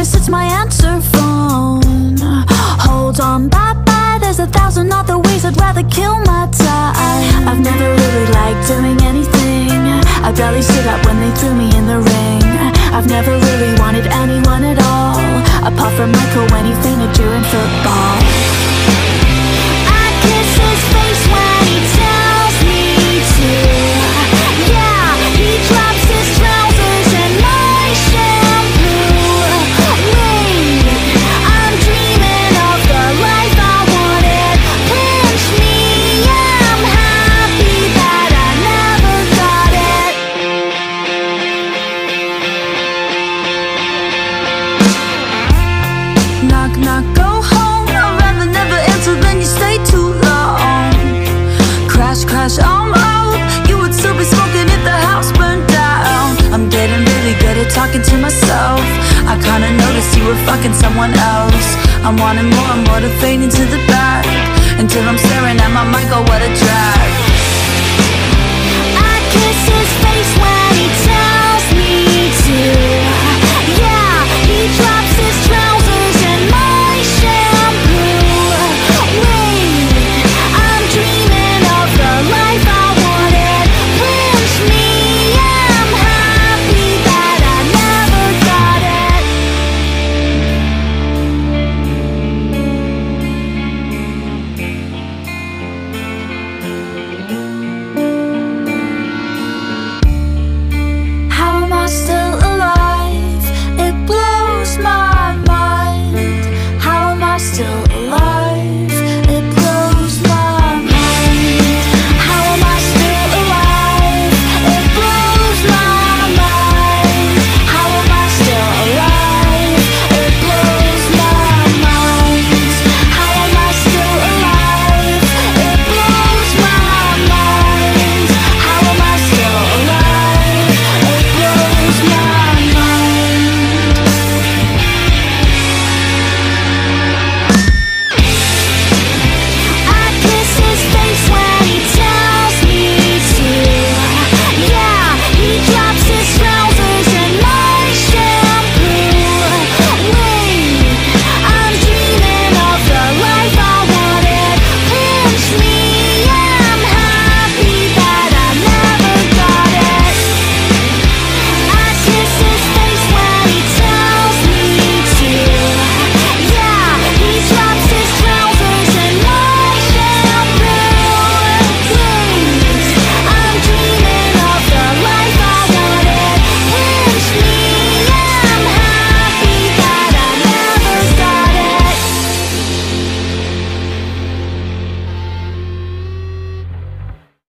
promise it's my answer phone. Hold on, bye-bye, there's 1,000 other ways I'd rather kill my time. I've never really liked doing anything. I barely stood up when they threw me in the ring. I've never really wanted anyone at all, apart from Michael when he fainted during football. I kiss his face when he tells me to. Yeah, he drops his trousers and my shampoo. Maid, I'm dreaming of the life I wanted. Pinch me, I'm happy that I never got it. Knock, knock, go home. I'd rather never answer than you stay too long. Crash, crash, I'm out. You would still be smoking if the house burned down. I'm getting really good at talking to myself. I kinda noticed you were fucking someone else. I'm wanting more and more to fade into the back, until I'm staring at my mic, oh what a drag.